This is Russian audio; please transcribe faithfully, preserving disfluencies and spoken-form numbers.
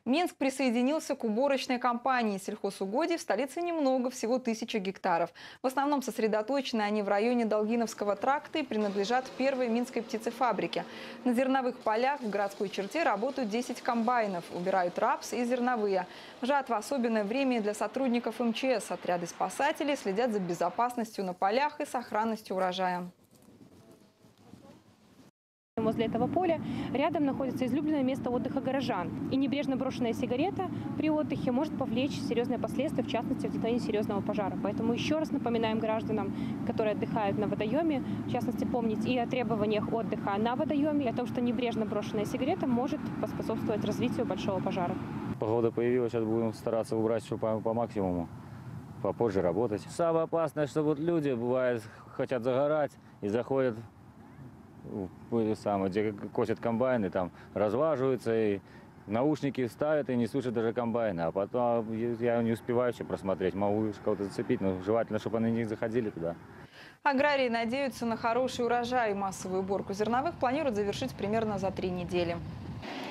Минск присоединился к уборочной кампании. Сельхозугодий в столице немного, всего тысяча гектаров. В основном сосредоточены они в районе Долгиновского тракта и принадлежат первой минской птицефабрике. На зерновых полях в городской черте работают десять комбайнов. Убирают рапс и зерновые. Жатва – особенное время для сотрудников эм че эс. Отряды спасателей следят за безопасностью на полях и сохранностью урожая. Возле этого поля рядом находится излюбленное место отдыха горожан. И небрежно брошенная сигарета при отдыхе может повлечь серьезные последствия, в частности, возникновение серьезного пожара. Поэтому еще раз напоминаем гражданам, которые отдыхают на водоеме, в частности, помнить и о требованиях отдыха на водоеме, и о том, что небрежно брошенная сигарета может поспособствовать развитию большого пожара. Погода появилась, сейчас будем стараться убрать все по, по максимуму, попозже работать. Самое опасное, что вот люди, бывает, хотят загорать и заходят самое, где косят комбайны, там разваживаются, и наушники ставят и не слушают даже комбайны. А потом я не успеваю еще просмотреть, могу кого-то зацепить, но желательно, чтобы они не заходили туда. Аграрии надеются на хороший урожай. Массовую уборку зерновых планируют завершить примерно за три недели.